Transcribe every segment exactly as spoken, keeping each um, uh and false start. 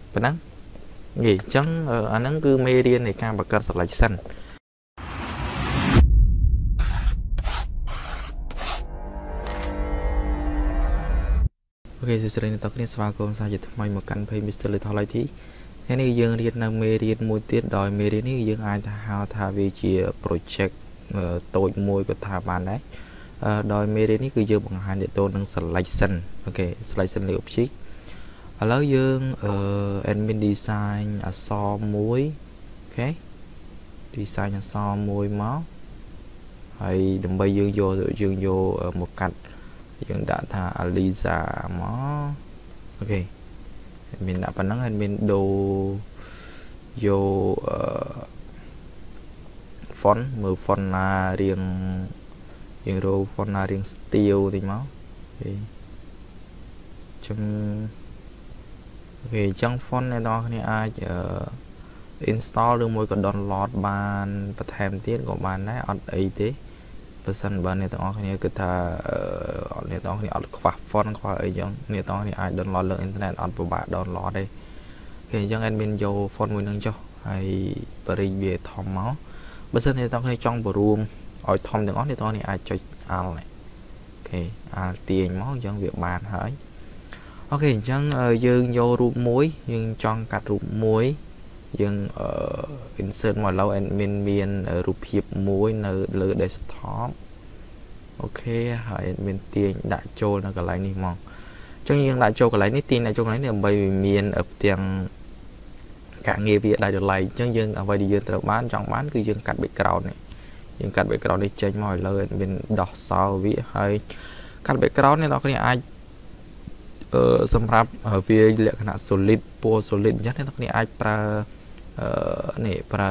ប៉ុណ្ណឹងនិយាយអញ្ចឹងអាហ្នឹងគឺមេរៀននៃការបង្កើត selection អូខេសួស្តីអ្នកទាំងគ្នាស្វាគមន៍សាជាថ្មីមកកាន់ page Mister Little ហើយទីថ្ងៃនេះយើងរៀននៅមេរៀនមួយទៀតដោយមេរៀននេះយើងអាចថាហៅថាវាជា project តូចមួយក៏ថាបានដែរដោយមេរៀននេះគឺយើងបង្ហាញទៅនឹង selection អូខេ selection លើ object ឥឡូវយើងអឺ admin design អក្សរមួយអូខេ design អក្សរមួយមកហើយដើម្បីយើងយកយើងយកមកកាត់យើងដាក់ថា Aliza មកអូខេ admin ដាក់ប៉ុណ្ណឹង admin ដូរយកអឺ font មើល font ណារៀងយើងរក font ណារៀង style តិចមកអូខេចឹងអូខេអញ្ចឹង font អ្នកនរគ្នាអាចអឺ install ឬមួយក៏ download បានបន្ថែមទៀតក៏បានដែរអត់អីទេបើសិនបើអ្នកទាំងអស់គ្នាគិតថាអ្នកទាំងអស់គ្នាអត់ខ្វះ font ខ្វះអីចឹងអ្នកទាំងអស់គ្នាអាច download លើ internet អត់ពិបាក download ទេអូខេអញ្ចឹង admin យក font មួយនឹងចុះហើយបរិយវាធំមកបើសិនអ្នកទាំងអស់គ្នាចង់បរួមឲ្យធំទាំងអស់អ្នកទាំងអស់គ្នាអាចចុច alt អូខេ alt ទាញមកអញ្ចឹងវាបានហើយអូខេអញ្ចឹងយើងយករូបមួយយើងចង់កាត់រូបមួយយើង insert មកលើ admin មានរូបភាពមួយនៅលើ desktop អូខេហើយ admin ទាញដាក់ចូលនៅកន្លែងនេះមកអញ្ចឹងយើងដាក់ចូលកន្លែងនេះទាញដាក់ចូលកន្លែងនេះដើម្បីវាមានផ្ទាំងការងារវាដាច់ដោយឡែកអញ្ចឹងយើងអ្វីដែលយើងត្រូវបានចង់បានគឺយើងកាត់ background នេះយើងកាត់ background នេះចេញមកឲ្យលើ admin ដោះសោវាហើយកាត់ background នេះអ្នកនរគ្នាអាចអឺសម្រាប់វាលក្ខណៈ solid ពណ៌ solid អញ្ចឹងអ្នកនរគ្នាអាចប្រើអឺនេះប្រើ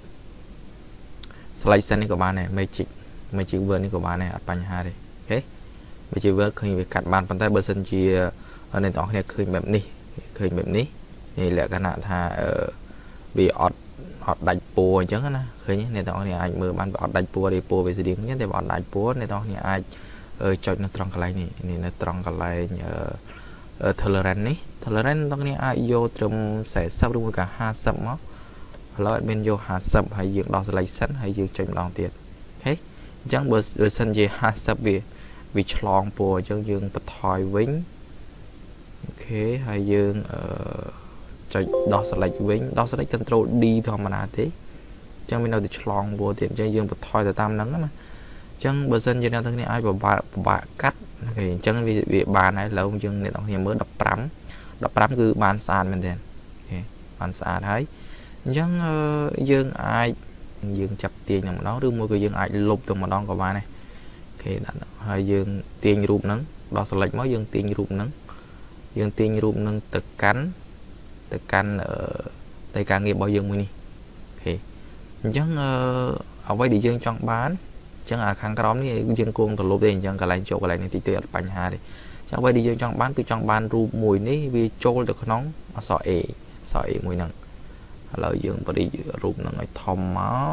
selection នេះក៏បានដែរ magic magic word នេះក៏បានដែរអត់បញ្ហាទេអូខេ magic word ឃើញវាកាត់បានប៉ុន្តែបើសិនជាអ្នកទាំងអស់គ្នាឃើញបែបនេះឃើញបែបនេះនេះលក្ខណៈថាអឺវាអត់អត់ដាច់ពណ៌អញ្ចឹងណាឃើញអ្នកទាំងអស់គ្នាអាចមើលបានវាអត់ដាច់ពណ៌ទេពណ៌វាស្តៀងគ្នាតែវាអត់ដាច់ពណ៌អ្នកទាំងអស់គ្នាអាចចុចនៅត្រង់កន្លែងនេះនេះនៅត្រង់កន្លែងអឺ tolerance នេះ tolerance អ្នកទាំងគ្នាអាចយកត្រឹម40ឬមួយក៏50មកឥឡូវ admin យក50ហើយយើងដោះ selection ហើយយើងចុចម្ដងទៀតអូខេអញ្ចឹងបើបើសិនជា50វាវាឆ្លងពណ៌អញ្ចឹងយើងបន្ថយវិញអូខេហើយយើងអឺចុចដោះ select វិញដោះ select control D ធម្មតាទេអញ្ចឹងវានៅតែឆ្លងពណ៌ទៀតអញ្ចឹងយើងបន្ថយទៅតាមហ្នឹងណាអញ្ចឹងបើសិនជាអ្នកទាំងគ្នាអាចពិបាកពិបាកកាត់អូខេអញ្ចឹងវាវាបានហើយឥឡូវយើងអ្នកទាំងគ្នាមើល15 15គឺបានស្អាតមែនទេអូខេបានស្អាតហើយអញ្ចឹងយើងអាចយើងចាប់ទាញតែម្ដងឬមួយក៏យើងអាចលុបតែម្ដងក៏បានដែរអូខេដាក់ហើយយើងទាញរូបហ្នឹងដល់ select មកយើងទាញរូបហ្នឹងយើងទាញរូបហ្នឹងទៅកាន់ទៅកាន់ទៅការងាររបស់យើងមួយនេះអូខេអញ្ចឹងអ្វីដែលយើងចង់បានអញ្ចឹងអាខាងក្រោមនេះយើងគង់ទៅលុបទេអញ្ចឹងកន្លែងចូលកន្លែងនេះតិចតួចអត់បញ្ហាទេអញ្ចឹងអ្វីដែលយើងចង់បានគឺចង់បានរូបមួយនេះវាចូលទៅក្នុងអក្សរ A អក្សរ A មួយហ្នឹងឥឡូវយើងបរិយរូបនឹងឲ្យធំមក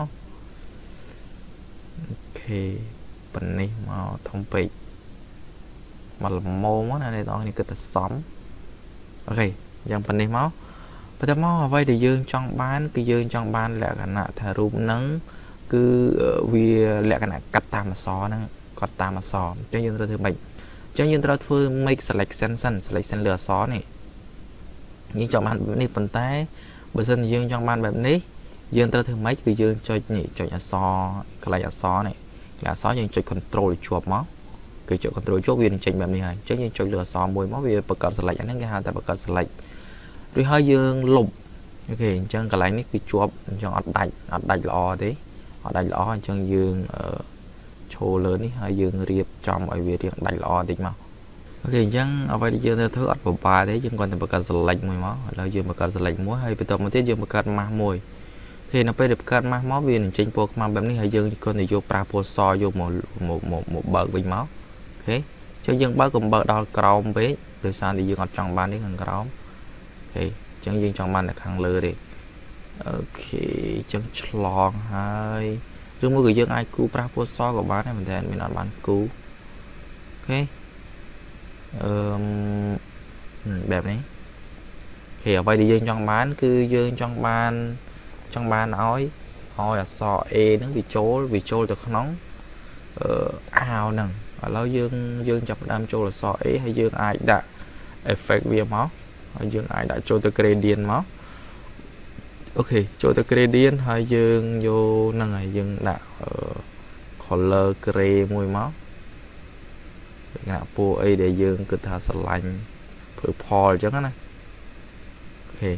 អូខេប៉ុណ្នេះមកធំពេកមកល្មមមកណាអ្នកនរគ្នាគិតតែសមអូខេអញ្ចឹងប៉ុណ្នេះមកបន្ទាប់មកអ្វីដែលយើងចង់បានគឺយើងចង់បានលក្ខណៈថារូបហ្នឹងគឺវាលក្ខណៈកាត់តាមអក្សរហ្នឹងកាត់តាមអក្សរអញ្ចឹងយើងត្រូវធ្វើម៉េចអញ្ចឹងយើងត្រូវធ្វើ make selection សិន selection លើអក្សរនេះយើងចង់បាននេះប៉ុន្តែបើសិនយើងចង់បានបែបនេះយើងត្រូវធ្វើម៉េចគឺយើងចុចនេះចុចអក្សរកន្លែងអក្សរនេះកន្លែងអក្សរយើងចុច control ជាប់មកគឺចុច control ជាប់វានឹងចេញបែបនេះហើយអញ្ចឹងយើងចុចលើអក្សរមួយមកវាបង្កើត select អាហ្នឹងគេហៅថាបង្កើត select ឬហើយយើងលុបអូខេអញ្ចឹងកន្លែងនេះគឺជាប់អញ្ចឹងអត់ដាច់អត់ដាច់ល្អទេអត់ដាច់ល្អអញ្ចឹងយើងឈរលើនេះហើយយើងរៀបចំឲ្យវារៀងដាច់ល្អតិចមកអូខេអញ្ចឹងអ្វីដែលយើងត្រូវធ្វើអត់ពិបាកទេយើងគ្រាន់តែបង្កើត select មួយមកឥឡូវយើងបង្កើត select មួយហើយបន្ទាប់មកទៀតយើងបង្កើត mask មួយអូខេនៅពេលដែលបង្កើត mask មកវានឹងចេញពណ៌ខ្មៅបែបនេះហើយយើងគ្រាន់តែយកប្រើពណ៌សយកមកមកមកបើកវិញមកអូខេអញ្ចឹងយើងបើកកុំបើកដល់ក្រោមពេកដោយសារតែយើងអត់ចង់បាននេះខាងក្រោមអូខេអញ្ចឹងយើងចង់បានតែខាងលើទេអូខេអញ្ចឹងឆ្លងហើយឬមួយក៏យើងអាចគូប្រើពណ៌សក៏បានដែរប៉ុន្តែមានអត់បានគូអូខេអឺបែបនេះអូខេ thì ở vậy thì dương trong bán cứ dương trong ban trong ban nói hỏi là so e nó bị trố bị trôi được nóng ờ, ao nè ở lâu dương dương chập đam trôi là so e hay dương ai đã effect viêm máu dương ai đã trôi từ gradient máu ok trôi từ gradient hay dương vô nâng này dương đã uh, color gray mùi máu ngã po ấy để dương cứ thả sờ lạnh phơi phò chứ này ok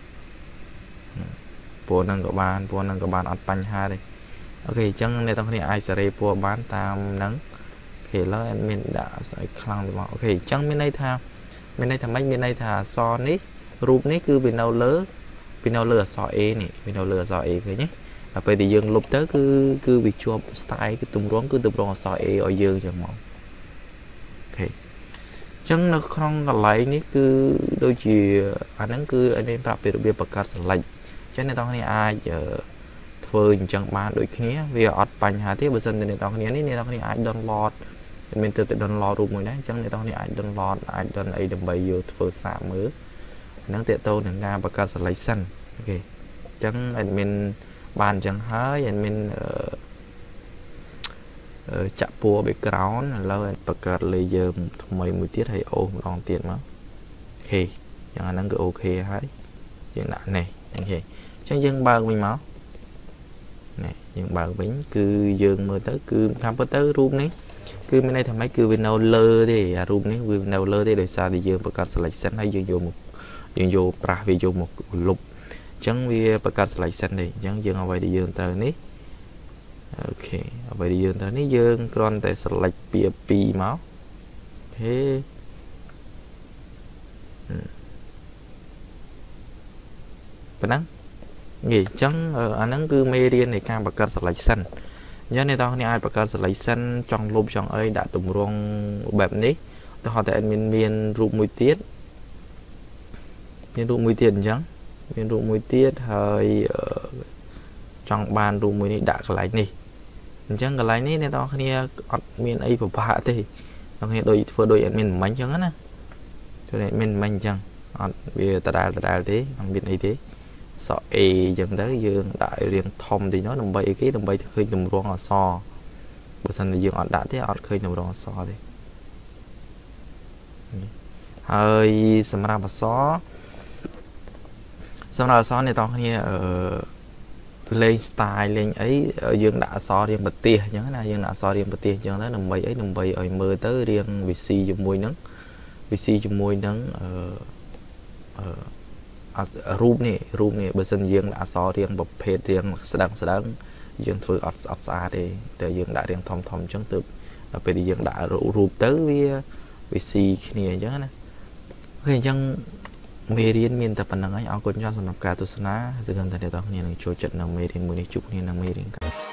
po nâng của bạn po nâng của bạn ăn bánh ha đây ok chẳng này tao này ai sẽ po bán tam nắng thì nó mình đã sẽ khăn được ok chẳng bên đây tha bên đây thằng mấy bên đây thà so ní rụp ní cứ bên đâu lớn bên đâu lừa so e này bên đâu lừa so e cái nhé là bây giờ dương lục tới cứ cứ bị chua style cái tung rốn cứ tung rốn so e ở dương chẳng mong ok chẳng nó không còn lại ní cứ đôi chỉ anh ấy cứ anh em tập biệt biệt bậc cao lạnh cho nên tao này ai giờ phơi chẳng bán đôi khi vì ở bánh hà tiếp bữa sân thì tao này này tao này ai đòn lọt mình từ từ đòn lọt rồi mới đấy chẳng này tao này ai đòn lọt ai đòn ấy đừng bay vô phơi xả mới nó tiệt tô là nga bậc cao lấy xanh ok chẳng anh mình bàn chẳng hơi anh mình chặt bùa bị cáo là lâu bậc cao lấy giờ mấy mươi tiết hay ôm đòn tiền mà ok chẳng anh cứ ok hay hiện đại này ok chẳng dân bao mình máu này dân bao bánh cứ dương mơ tới cứ khám có tới rùm này cứ bên đây thằng mấy cứ bên đâu lơ thì rùm này bên đâu lơ thì đời xa thì dương bậc cao lấy xanh hay dương vô một dương vô pra vì vô một lục chẳng vì bậc cao lấy xanh này chẳng dương ở vậy thì dương tới ní ok ở vậy thì dương tới ní dương còn tại sao lệch bìa bì máu thế bên đó nghỉ chẳng ở anh ấy cứ mê riêng này cam bậc cao lấy xanh nhớ này tao này ai bậc cao lấy xanh trong lục trong ấy đã tùng rong bẹp ní tao họ tại miền miền rụp mùi tiết miền rụp mùi tiền chẳng miền rụp mùi tiết hơi trong bàn rụp mùi này đã cái lấy này chẳng cái lấy này này tao này miền ấy của bà thì tao này đôi vừa đôi miền bánh chẳng á cho nên miền bánh chẳng vì ta đài ta đài thế miền ấy thế sợ e dần tới dương đại riêng thông thì nó đồng bay cái đồng bay thì khơi đồng rong ở so bữa sau này dương họ đã thế họ khơi đồng rong so đi hơi xem ra mà xó xong rồi xó này tao nghe ở lên style lên ấy ở dương đã xó riêng bật tia nhớ là dương đã xó riêng bật tia cho nó đồng bay ấy đồng bay ở mơ tới riêng vị si dùng môi nắng vị si dùng môi nắng ở rùm này rùm này bây giờ dương đã xó riêng bậc phê riêng sẵn sẵn dương vừa ọt ọt xa thì từ dương đã riêng thông thông chứng tự bây giờ dương đã rùm tới với vị si này chứ nè ok chẳng mê riêng miền tập phần năng ấy ao quân cho sản phẩm cả tu sna sự gần thật để tao nghe là trôi trận nào mê riêng mùi này chụp nghe là mê riêng cả